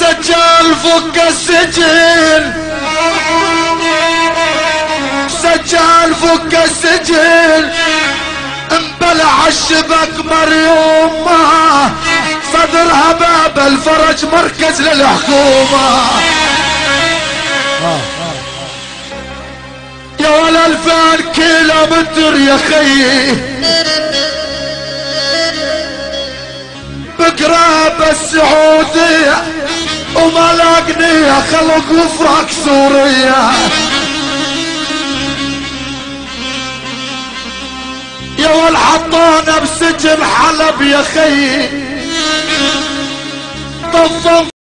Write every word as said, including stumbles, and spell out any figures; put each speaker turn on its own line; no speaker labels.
سجل فك السجن، سجل فك السجن، انبلع الشبك مريومة، صدرها باب الفرج مركز للحكومة. يا ولا الفان كيلو متر يا خيي بقراب السعودية وما لاقني خلق وفرق سورية. يا والحطونا بسجن حلب يا خيي طفم